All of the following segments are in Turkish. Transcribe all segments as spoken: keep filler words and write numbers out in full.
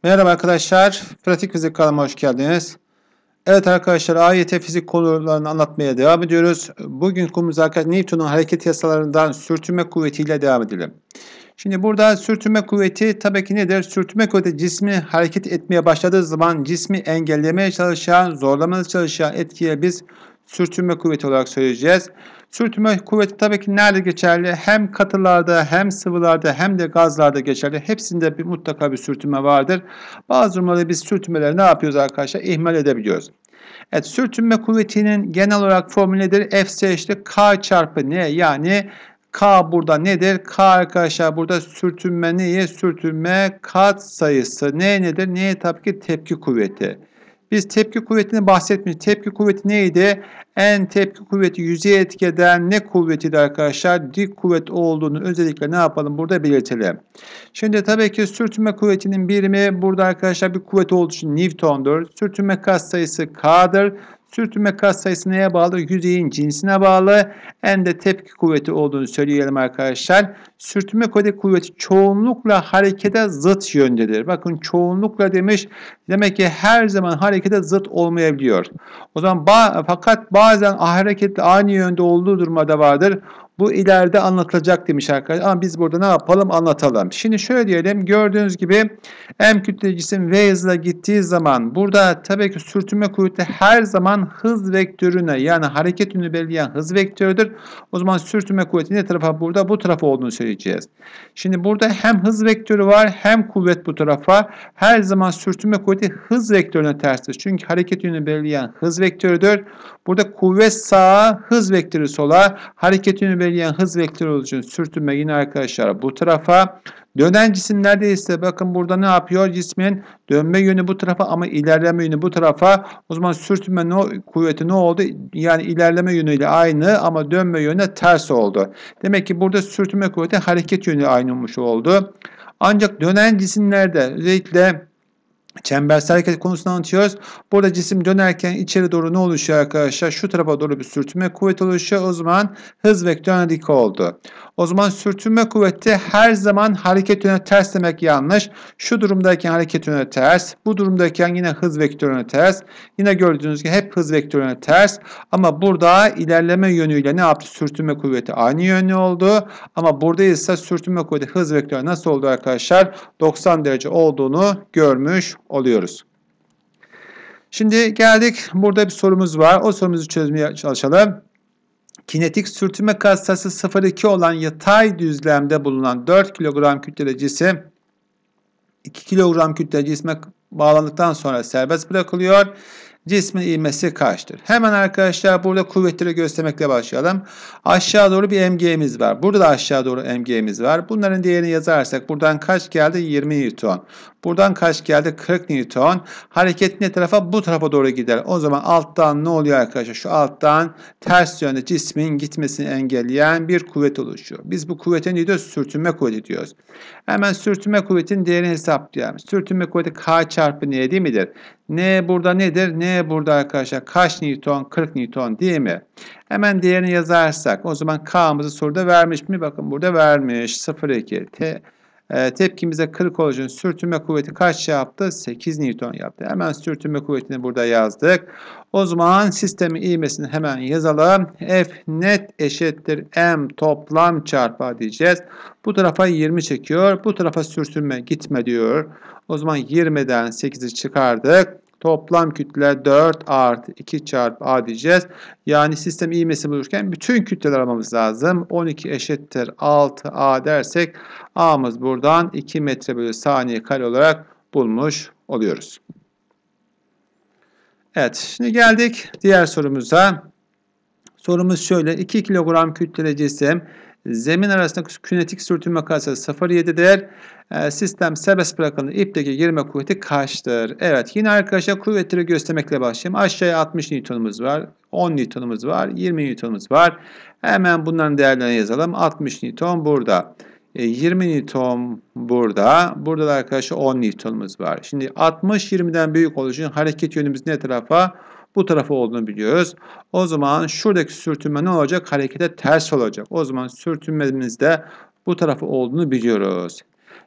Merhaba arkadaşlar, Pratik Fizik kanalıma hoş geldiniz. Evet arkadaşlar, A Y T fizik konularını anlatmaya devam ediyoruz. Bugün konumuz arkadaşlar Newton'un hareket yasalarından sürtünme kuvvetiyle devam edelim. Şimdi burada sürtünme kuvveti tabii ki nedir? Sürtünme kuvveti cismi hareket etmeye başladığı zaman cismi engellemeye çalışan, zorlamaya çalışan etkiye biz sürtünme kuvveti olarak söyleyeceğiz. Sürtünme kuvveti tabii ki nerede geçerli? Hem katılarda hem sıvılarda hem de gazlarda geçerli. Hepsinde bir mutlaka bir sürtünme vardır. Bazı durumlarda biz sürtünmeleri ne yapıyoruz arkadaşlar? İhmal edebiliyoruz. Evet, sürtünme kuvvetinin genel olarak formülü nedir? F ise işte K çarpı N, yani K burada nedir? K arkadaşlar burada sürtünme neye? Sürtünme kat sayısı. N nedir? Neye? Tabii ki tepki kuvveti. Biz tepki kuvvetini bahsetmiştik. Tepki kuvveti neydi? En tepki kuvveti yüzeye etki eden ne kuvvetiydi arkadaşlar? Dik kuvvet olduğunu özellikle ne yapalım? Burada belirtelim. Şimdi tabii ki sürtünme kuvvetinin birimi burada arkadaşlar bir kuvvet olduğu için Newton'dur. Sürtünme katsayısı K'dır. Sürtünme katsayısı neye bağlı? Yüzeyin cinsine bağlı. En de tepki kuvveti olduğunu söyleyelim arkadaşlar. Sürtünme kuvveti çoğunlukla harekete zıt yöndedir. Bakın çoğunlukla demiş. Demek ki her zaman harekete zıt olmayabiliyor. O zaman ba fakat bazen hareketle aynı yönde olduğu durumda vardır. Bu ileride anlatılacak demiş arkadaşlar. Ama biz burada ne yapalım? Anlatalım. Şimdi şöyle diyelim. Gördüğünüz gibi M kütleli cisim V hızla gittiği zaman burada tabii ki sürtünme kuvveti her zaman hız vektörüne, yani hareket yönünü belirleyen hız vektörüdür. O zaman sürtünme kuvveti ne tarafa? Burada bu tarafa olduğunu söyleyeceğiz. Şimdi burada hem hız vektörü var hem kuvvet bu tarafa. Her zaman sürtünme kuvveti hız vektörüne terstir. Çünkü hareket yönünü belirleyen hız vektörüdür. Burada kuvvet sağa, hız vektörü sola, hareket yönünü belirleyen hız vektörü olduğu için sürtünme yine arkadaşlar bu tarafa. Dönen cisim neredeyse bakın burada ne yapıyor? Cismin dönme yönü bu tarafa ama ilerleme yönü bu tarafa. O zaman sürtünme no, kuvveti ne oldu? Yani ilerleme yönüyle aynı ama dönme yönü ters oldu. Demek ki burada sürtünme kuvveti hareket yönü aynı olmuş oldu. Ancak dönen cisimlerde özellikle çembersel hareket konusunu anlatıyoruz. Burada cisim dönerken içeri doğru ne oluşuyor arkadaşlar? Şu tarafa doğru bir sürtünme kuvveti oluşuyor. O zaman hız vektörüne dik oldu. O zaman sürtünme kuvveti her zaman hareket yönüne ters demek yanlış. Şu durumdayken hareket yönüne ters. Bu durumdayken yine hız vektörüne ters. Yine gördüğünüz gibi hep hız vektörüne ters. Ama burada ilerleme yönüyle ne yaptı? Sürtünme kuvveti aynı yönlü oldu. Ama burada ise sürtünme kuvveti hız vektörü nasıl oldu arkadaşlar? doksan derece olduğunu görmüş oluyoruz. Şimdi geldik, burada bir sorumuz var. O sorumuzu çözmeye çalışalım. Kinetik sürtünme katsayısı sıfır virgül iki olan yatay düzlemde bulunan dört kilogram kütleli cisim iki kilogram kütleli cisme bağlandıktan sonra serbest bırakılıyor. Cismin ivmesi kaçtır? Hemen arkadaşlar burada kuvvetleri göstermekle başlayalım. Aşağı doğru bir M G'miz var. Burada da aşağı doğru M G'miz var. Bunların değerini yazarsak buradan kaç geldi? yirmi Newton. Buradan kaç geldi? kırk Newton. Hareket ne tarafa? Bu tarafa doğru gider. O zaman alttan ne oluyor arkadaşlar? Şu alttan ters yönde cismin gitmesini engelleyen bir kuvvet oluşuyor. Biz bu kuvvete ne diyoruz? Sürtünme kuvveti diyoruz. Hemen sürtünme kuvvetinin değerini hesaplayalım. Sürtünme kuvveti K çarpı N değil midir? N burada nedir? N burada arkadaşlar kaç Newton? kırk Newton değil mi? Hemen değerini yazarsak o zaman K'mızı soruda vermiş mi? Bakın burada vermiş. sıfır virgül iki. Te, e, tepkimize kırk olacak. Sürtünme kuvveti kaç yaptı? sekiz Newton yaptı. Hemen sürtünme kuvvetini burada yazdık. O zaman sistemin ivmesini hemen yazalım. F net eşittir M toplam çarpı diyeceğiz. Bu tarafa yirmi çekiyor. Bu tarafa sürtünme gitme diyor. O zaman yirmiden sekizi çıkardık. Toplam kütle dört artı iki çarpı A diyeceğiz. Yani sistem ivmesi bulurken bütün kütleleri aramamız lazım. on iki eşittir altı A dersek A'mız buradan iki metre bölü saniye kare olarak bulmuş oluyoruz. Evet, şimdi geldik diğer sorumuza. Sorumuz şöyle: iki kilogram kütleli cisim zemin arasında kinetik sürtünme katsayısı sıfır virgül yedi'dir. E, sistem serbest bırakıldığında ipteki girme kuvveti kaçtır? Evet, yine arkadaşlar kuvvetleri göstermekle başlayayım. Aşağıya altmış Newton'umuz var, on Newton'umuz var, yirmi Newton'umuz var. Hemen bunların değerlerini yazalım. altmış Newton burada. E, yirmi Newton burada. Burada da arkadaşlar on Newton'umuz var. Şimdi altmış yirmi'den büyük olduğu için hareket yönümüz ne tarafa? Bu tarafa olduğunu biliyoruz. O zaman şuradaki sürtünme ne olacak? Harekete ters olacak. O zaman sürtünmemiz de bu tarafı olduğunu biliyoruz.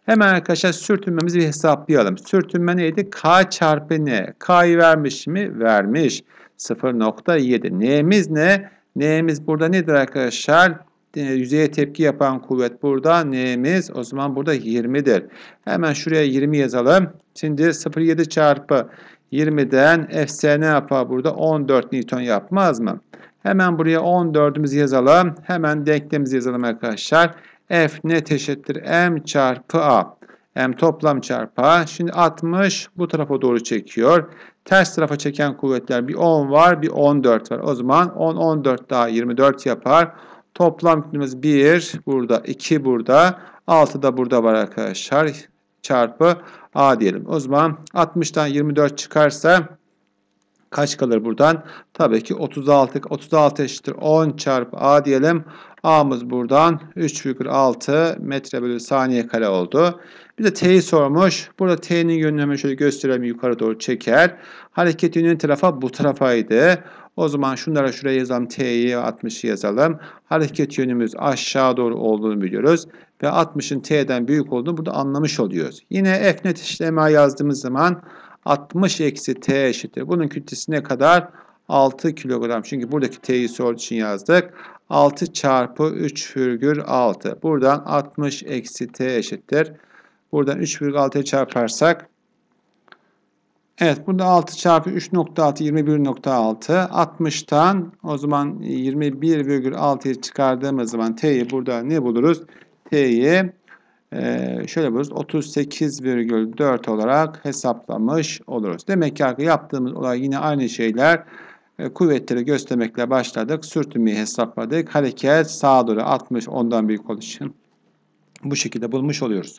Hemen arkadaşlar sürtünmemizi bir hesaplayalım. Sürtünme neydi? K çarpı N. K'yı vermiş mi? Vermiş. sıfır nokta yedi. N'miz ne? N'miz burada nedir arkadaşlar? E, yüzeye tepki yapan kuvvet burada. N'miz o zaman burada yirmidir. Hemen şuraya yirmi yazalım. Şimdi sıfır nokta yedi çarpı yirmiden F S ne yapar burada? on dört Newton yapmaz mı? Hemen buraya on dördümüzü yazalım. Hemen denklemimizi yazalım arkadaşlar. F net eşittir M çarpı A. M toplam çarpı A. Şimdi altmış bu tarafa doğru çekiyor. Ters tarafa çeken kuvvetler bir on var, bir on dört var. O zaman on, on dört daha yirmi dört yapar. Toplam kütlemiz bir burada, iki burada, altı da burada var arkadaşlar. Çarpı A diyelim. O zaman altmıştan yirmi dört çıkarsa kaç kalır buradan? Tabii ki otuz altı. otuz altı eşittir on çarpı A diyelim. A'mız buradan üç virgül altı metre bölü saniye kare oldu. Bir de T'yi sormuş. Burada T'nin yönünü hemen şöyle gösterelim, yukarı doğru çeker. Hareket yönünün tarafa bu tarafaydı. O zaman şunlara şuraya yazalım. T'yi altmışı yazalım. Hareket yönümüz aşağı doğru olduğunu biliyoruz. Ve altmışın T'den büyük olduğunu burada anlamış oluyoruz. Yine F net işlemi yazdığımız zaman altmış eksi T eşittir. Bunun kütlesi ne kadar? altı kilogram. Çünkü buradaki T'yi sorduğu için yazdık. altı çarpı üç virgül altı. Buradan altmış eksi T eşittir. Buradan üç virgül altıya çarparsak. Evet, burada altı çarpı üç nokta altı yirmi bir nokta altı. altmıştan o zaman yirmi bir virgül altıya çıkardığımız zaman T'yi burada ne buluruz? T'yi Ee, şöyle buluruz. otuz sekiz virgül dört olarak hesaplamış oluruz. Demek ki yaptığımız olay yine aynı şeyler. E, kuvvetleri göstermekle başladık. Sürtünmeyi hesapladık. Hareket sağa doğru altmış ondan büyük olduğu için bu şekilde bulmuş oluyoruz.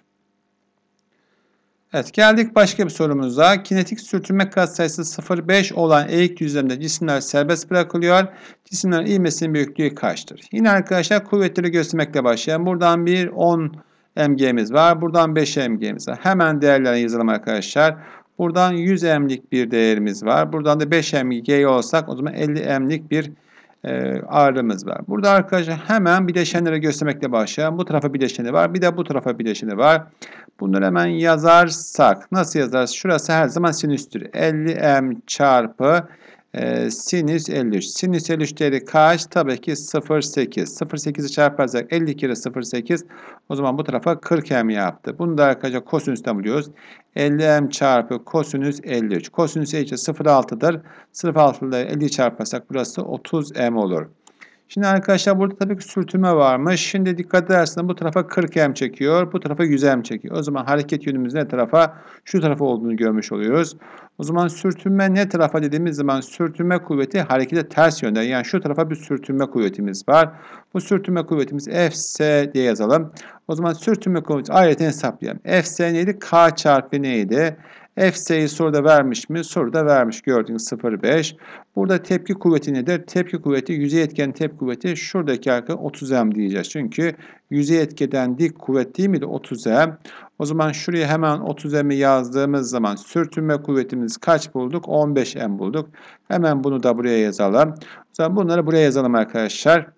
Evet, geldik başka bir sorumuza. Kinetik sürtünme katsayısı sıfır virgül beş olan eğik düzlemde cisimler serbest bırakılıyor. Cisimlerin ivmesinin büyüklüğü kaçtır? Yine arkadaşlar kuvvetleri göstermekle başlayalım. Buradan bir on M G'miz var. Buradan beş M G'miz var. Hemen değerlerini yazalım arkadaşlar. Buradan yüz M'lik bir değerimiz var. Buradan da beş M G olsak o zaman elli M'lik bir e, ağırlığımız var. Burada arkadaşlar hemen bileşenleri göstermekle başlayalım. Bu tarafa bileşeni var. Bir de bu tarafa bileşeni var. Bunları hemen yazarsak nasıl yazarız? Şurası her zaman sinüstür. elli M çarpı e, sinüs elli üç. Sinüs elli üç değeri kaç? Tabii ki sıfır virgül sekiz. sıfır virgül sekiz'i çarparsak elli kere sıfır virgül sekiz. O zaman bu tarafa kırk M yaptı. Bunu da arkadaşlar kosinüsten buluyoruz. elli M çarpı kosinüs elli üç. Kosinüs elli üç sıfır virgül altı'dır. sıfır virgül altı ile elli'yi çarparsak burası otuz M olur. Şimdi arkadaşlar burada tabii ki sürtünme varmış. Şimdi dikkat ederseniz bu tarafa kırk M çekiyor. Bu tarafa yüz M çekiyor. O zaman hareket yönümüz ne tarafa? Şu tarafa olduğunu görmüş oluyoruz. O zaman sürtünme ne tarafa dediğimiz zaman sürtünme kuvveti harekete ters yönde. Yani şu tarafa bir sürtünme kuvvetimiz var. Bu sürtünme kuvvetimiz F S diye yazalım. O zaman sürtünme kuvveti ayrıca hesaplayalım. F S neydi? K çarpı neydi? F S'yi soruda vermiş mi? Soruda vermiş. Gördüğünüz sıfır virgül beş. Burada tepki kuvveti nedir? Tepki kuvveti yüzey etken tepki kuvveti şuradaki arka otuz M diyeceğiz. Çünkü yüzey etkiden dik kuvvet değil miydi? otuz M. O zaman şuraya hemen otuz M'i yazdığımız zaman sürtünme kuvvetimiz kaç bulduk? on beş M bulduk. Hemen bunu da buraya yazalım. O zaman bunları buraya yazalım arkadaşlar.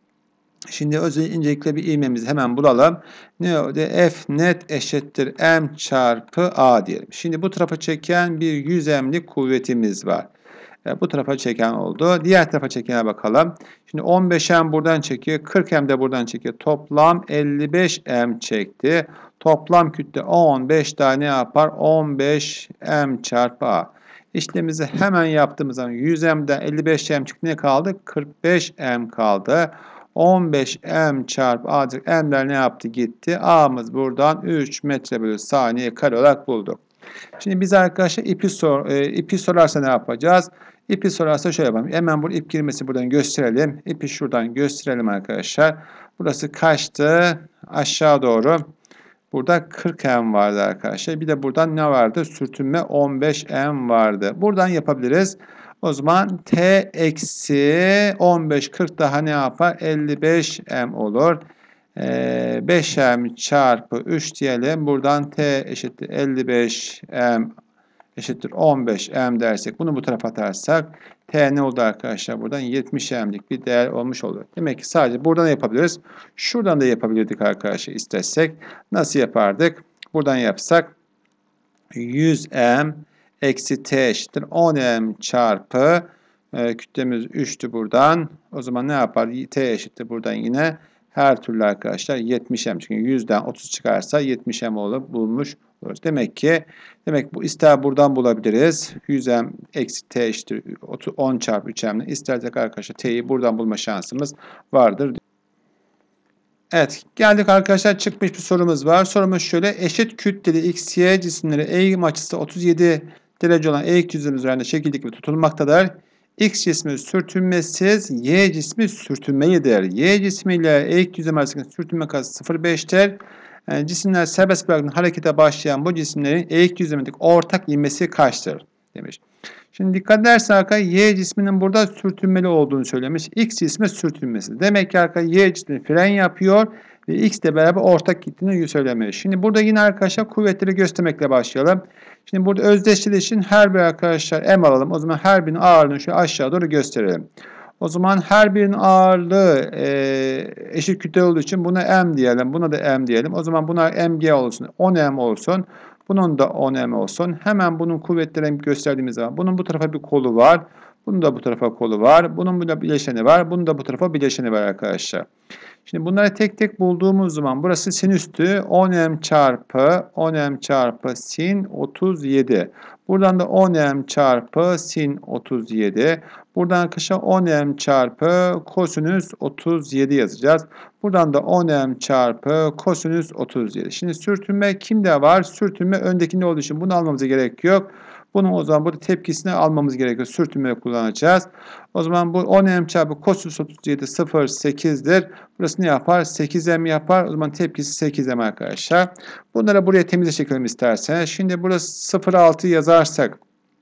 Şimdi özel incelikle bir ivmemizi hemen bulalım. Ne oldu? F net eşittir M çarpı A diyelim. Şimdi bu tarafa çeken bir yüz M'lik kuvvetimiz var. E, bu tarafa çeken oldu. Diğer tarafa çekene bakalım. Şimdi on beş M buradan çekiyor. kırk M de buradan çekiyor. Toplam elli beş M çekti. Toplam kütle on beş tane yapar? on beş M çarpı A. İşlemimizi hemen yaptığımız zaman yüz M'den elli beş M çıktı. Ne kaldı? kırk beş M kaldı. on beş M çarpı A M'ler ne yaptı? Gitti. A'mız buradan üç metre bölü saniye kare olarak bulduk. Şimdi biz arkadaşlar ipi, sor, e, ipi sorarsa ne yapacağız? İpi sorarsa şöyle yapalım. Hemen bu ip girmesi buradan gösterelim. İpi şuradan gösterelim arkadaşlar. Burası kaçtı? Aşağı doğru. Burada kırk M vardı arkadaşlar. Bir de buradan ne vardı? Sürtünme on beş M vardı. Buradan yapabiliriz. O zaman T eksi on beş kırk daha ne yapar? elli beş M olur. Ee, beş M çarpı üç diyelim. Buradan T eşittir elli beş M eşittir on beş M dersek. Bunu bu tarafa atarsak T ne oldu arkadaşlar? Buradan yetmiş M'lik bir değer olmuş oluyor. Demek ki sadece buradan yapabiliriz. Şuradan da yapabilirdik arkadaşlar istesek. Nasıl yapardık? Buradan yapsak yüz m eksi T eşittir on m çarpı e, kütlemiz üçtü buradan. O zaman ne yapar? T eşittir buradan yine her türlü arkadaşlar yetmiş m. Çünkü yüzden otuz çıkarsa yetmiş m olup bulmuş oluruz. Demek ki demek bu ister buradan bulabiliriz. yüz m eksi T eşittir on çarpı üç m'den. İstersek arkadaşlar T'yi buradan bulma şansımız vardır. Evet, geldik arkadaşlar, çıkmış bir sorumuz var. Sorumuz şöyle: eşit kütleli x, y cisimleri eğim açısı otuz yedi derece olan eğik düzlem üzerinde şekil gibi tutulmaktadır. X cismi sürtünmesiz, y cismi sürtünmelidir. Y cismi ile eğik düzlem arasındaki sürtünme karesi sıfır virgül beş'tir. Yani cisimler serbest bırakılan harekete başlayan bu cisimlerin eğik düzlemindeki ortak ivmesi kaçtır demiş. Şimdi dikkat edersen arkadaşlar Y cisminin burada sürtünmeli olduğunu söylemiş. X cismi sürtünmesi. Demek ki arkadaşlar Y cismi fren yapıyor ve X ile beraber ortak gittiğini söylemiş. Şimdi burada yine arkadaşlar kuvvetleri göstermekle başlayalım. Şimdi burada özdeşliği için her bir arkadaşlar M alalım. O zaman her birinin ağırlığını şöyle aşağı doğru gösterelim. O zaman her birinin ağırlığı e, eşit kütle olduğu için buna M diyelim. Buna da M diyelim. O zaman buna M G olsun. on M olsun. Bunun da on M olsun. Hemen bunun kuvvetlerini gösterdiğimiz zaman bunun bu tarafa bir kolu var. Bunun da bu tarafa kolu var. Bunun burada bileşeni var. Bunun da bu tarafa bileşeni var arkadaşlar. Şimdi bunları tek tek bulduğumuz zaman burası sinüstü on M çarpı on M çarpı sin otuz yedi. Buradan da on M çarpı sin otuz yedi. Buradan arkadaşlar on M çarpı kosinüs otuz yedi yazacağız. Buradan da on M çarpı kosinüs otuz yedi. Şimdi sürtünme kimde var? Sürtünme öndekinde olduğu için bunu almamıza gerek yok. Bunun o zaman burada tepkisini almamız gerekiyor. Sürtünmeyi kullanacağız. O zaman bu on M çarpı kosinüs otuz yedi sıfır virgül sekiz'dir. Burası ne yapar? sekiz M yapar. O zaman tepkisi sekiz M arkadaşlar. Bunları buraya temize çekelim isterseniz. Şimdi burası sıfır virgül altı yazarsak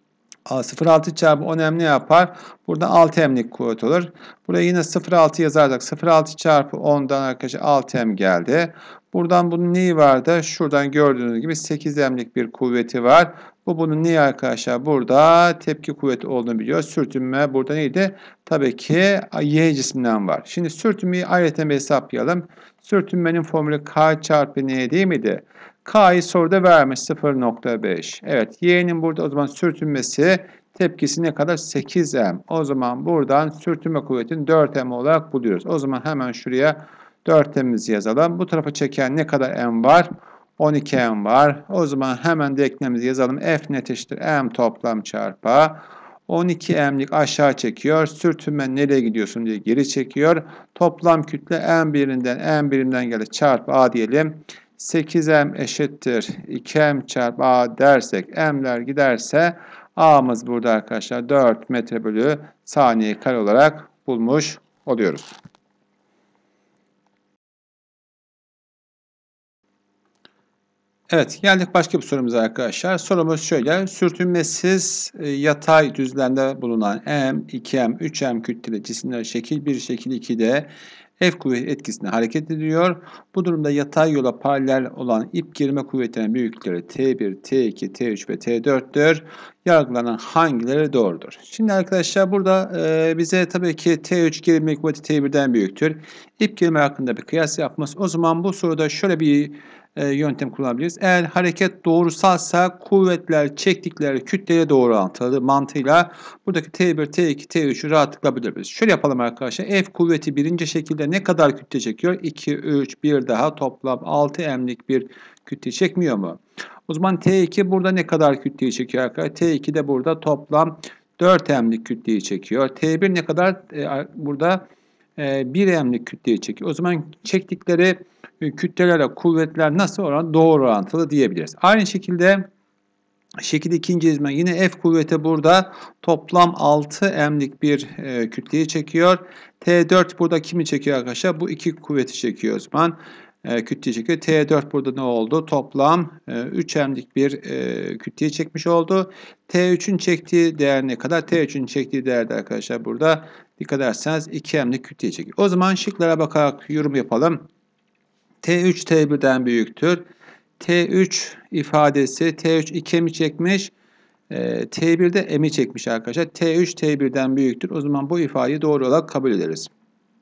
sıfır virgül altı çarpı on M ne yapar? Burada altı M'lik kuvvet olur. Buraya yine sıfır virgül altı yazarsak sıfır virgül altı çarpı on'dan arkadaşlar altı M geldi. Buradan bunun neyi vardı? Şuradan gördüğünüz gibi sekiz M'lik bir kuvveti var. Bu bunun neyi arkadaşlar? Burada tepki kuvveti olduğunu biliyor. Sürtünme burada neydi? Tabii ki Y cisminden var. Şimdi sürtünmeyi ayrıca bir hesaplayalım. Sürtünmenin formülü K çarpı N değil miydi? K'yı soruda vermiş sıfır virgül beş. Evet, Y'nin burada o zaman sürtünmesi tepkisi ne kadar? sekiz M. O zaman buradan sürtünme kuvvetini dört M olarak buluyoruz. O zaman hemen şuraya dört M'imizi yazalım. Bu tarafa çeken ne kadar M var? on iki M var. O zaman hemen denklemimizi yazalım. F net eşittir M toplam çarpı on iki M'lik aşağı çekiyor. Sürtünme nereye gidiyorsun diye geri çekiyor. Toplam kütle M birinden M birimden gelir çarpı A diyelim. sekiz M eşittir iki M çarpı A dersek M'ler giderse A'mız burada arkadaşlar dört metre bölü saniye kare olarak bulmuş oluyoruz. Evet, geldik başka bir sorumuza arkadaşlar. Sorumuz şöyle: sürtünmesiz e, yatay düzlemde bulunan M, iki M, üç M kütleli cisimler şekil bir, şekil iki'de F kuvveti etkisinde hareket ediyor. Bu durumda yatay yola paralel olan ip germe kuvvetlerinin büyüklükleri T bir, T iki, T üç ve T dört'tür. Yargılanan hangileri doğrudur? Şimdi arkadaşlar burada e, bize tabii ki T üç gerilme kuvveti T bir'den büyüktür. İp germe hakkında bir kıyas yapması. O zaman bu soruda şöyle bir e, yöntem kullanabiliriz. Eğer hareket doğrusalsa kuvvetler çektikleri kütleye doğru orantılı mantığıyla buradaki T bir, T iki, T üç'ü rahatlıkla bulabiliriz. Şöyle yapalım arkadaşlar. F kuvveti birinci şekilde ne kadar kütle çekiyor? iki, üç, bir daha toplam altı M'lik bir kütle çekmiyor mu? O zaman T iki burada ne kadar kütleyi çekiyor arkadaşlar? T iki de burada toplam dört M'lik kütleyi çekiyor. T bir ne kadar? E, burada e, bir M'lik kütleyi çekiyor. O zaman çektikleri kütlelerle kuvvetler nasıl oran? Doğru orantılı diyebiliriz. Aynı şekilde şekil ikinci izme yine F kuvveti burada toplam altı M'lik bir e, kütleyi çekiyor. T dört burada kimi çekiyor arkadaşlar? Bu iki kuvveti çekiyor o zaman. E, kütleyi çekiyor. T dört burada ne oldu? Toplam e, üç M'lik bir e, kütleyi çekmiş oldu. T üçün çektiği değer ne kadar? T üçün çektiği değerde arkadaşlar burada dikkat ederseniz iki M'lik kütleyi çekiyor. O zaman şıklara bakarak yorum yapalım. T üç T bir'den büyüktür. T üç ifadesi T üç iki M'i çekmiş. E, T bir de M'i çekmiş arkadaşlar. T üç T bir'den büyüktür. O zaman bu ifadeyi doğru olarak kabul ederiz.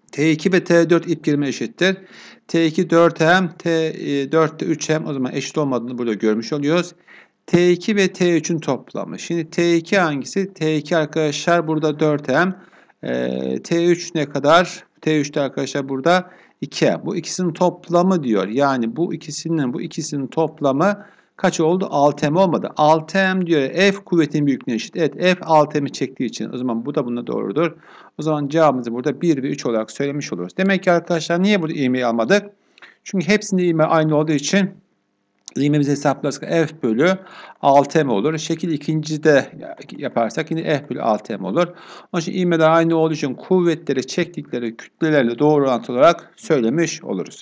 T iki ve T dört ip girme eşittir. T iki dört hem, T dört de üç hem, o zaman eşit olmadığını burada görmüş oluyoruz. T iki ve T üçün toplamı. Şimdi T iki hangisi? T iki arkadaşlar burada dört hem. E, T üç ne kadar? T üçte arkadaşlar burada iki hem. Bu ikisinin toplamı diyor. Yani bu ikisinin bu ikisinin toplamı kaç oldu? altı hem olmadı. altı hem diyor. F kuvvetin büyüklüğüne eşit. Evet, F altı hem'i çektiği için. O zaman bu da buna doğrudur. O zaman cevabımızı burada bir ve üç olarak söylemiş oluruz. Demek ki arkadaşlar niye burada ivmeyi almadık? Çünkü hepsinde ivme aynı olduğu için ivmemizi hesaplarsak F bölü altı hem olur. Şekil ikincide yaparsak yine F bölü altı hem olur. Onun için ivmeler aynı olduğu için kuvvetleri çektikleri kütlelerle doğru orantılı olarak söylemiş oluruz.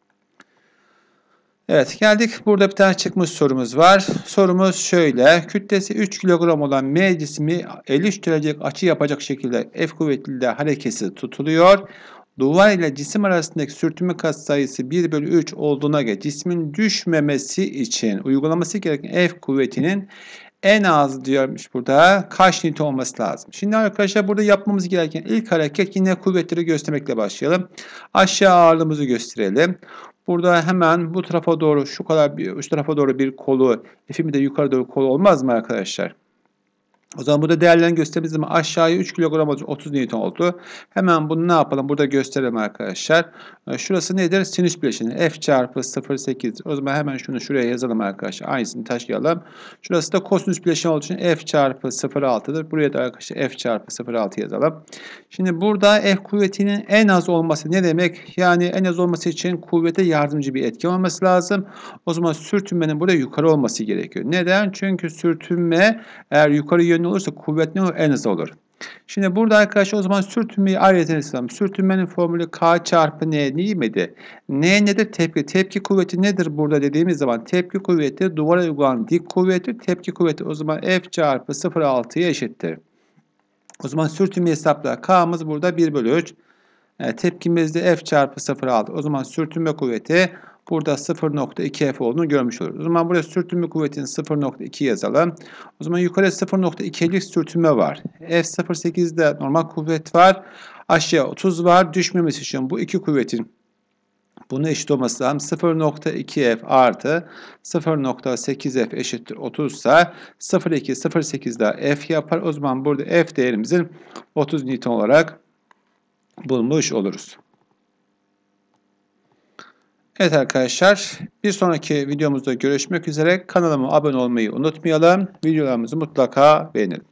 Evet, geldik. Burada bir tane çıkmış sorumuz var. Sorumuz şöyle. Kütlesi üç kilogram olan M cismi elli üç derecelik açı yapacak şekilde F kuvvetli hareketi tutuluyor. Duvar ile cisim arasındaki sürtünme katsayısı bir bölü üç olduğuna göre cismin düşmemesi için uygulaması gereken F kuvvetinin en az diyormuş burada kaç Newton olması lazım. Şimdi arkadaşlar burada yapmamız gereken ilk hareket yine kuvvetleri göstermekle başlayalım. Aşağı ağırlığımızı gösterelim. Burada hemen bu tarafa doğru şu kadar bir, şu tarafa doğru bir kolu, F'imi de yukarı doğru kolu olmaz mı arkadaşlar? O zaman burada değerlerini gösterdiğimiz zaman aşağıya üç kilogram otuz Newton oldu. Hemen bunu ne yapalım? Burada gösterelim arkadaşlar. Şurası nedir? Sinüs bileşeni. F çarpı sıfır virgül sekiz. O zaman hemen şunu şuraya yazalım arkadaşlar. Aynısını taşıyalım. Şurası da kosinüs bileşeni olduğu için F çarpı sıfır virgül altı'dır. Buraya da arkadaşlar F çarpı sıfır virgül altı yazalım. Şimdi burada F kuvvetinin en az olması ne demek? Yani en az olması için kuvvete yardımcı bir etki olması lazım. O zaman sürtünmenin burada yukarı olması gerekiyor. Neden? Çünkü sürtünme eğer yukarı yönlü olursa kuvvet ne olur? En hızlı olur. Şimdi burada arkadaşlar o zaman sürtünmeyi ayrıca hesaplayalım. Sürtünmenin formülü K çarpı N değil miydi? N nedir? Tepki. Tepki kuvveti nedir burada dediğimiz zaman? Tepki kuvveti duvara uygulanan dik kuvveti. Tepki kuvveti o zaman F çarpı sıfır virgül altı'ya eşittir. O zaman sürtünmeyi hesapla. K'mız burada bir bölü üç. Yani tepkimiz de F çarpı sıfır virgül altı. O zaman sürtünme kuvveti burada sıfır nokta iki F olduğunu görmüş oluruz. O zaman buraya sürtünme kuvvetini sıfır nokta iki yazalım. O zaman yukarıya sıfır nokta iki'lik sürtünme var. F sıfır virgül sekiz'de normal kuvvet var. Aşağıya otuz var. Düşmemesi için bu iki kuvvetin buna eşit olması lazım. sıfır nokta iki F artı sıfır nokta sekiz F eşittir otuz ise sıfır virgül iki sıfır virgül sekiz daha F yapar. O zaman burada F değerimizin otuz Newton olarak bulmuş oluruz. Evet arkadaşlar, bir sonraki videomuzda görüşmek üzere. Kanalıma abone olmayı unutmayalım. Videolarımızı mutlaka beğenin.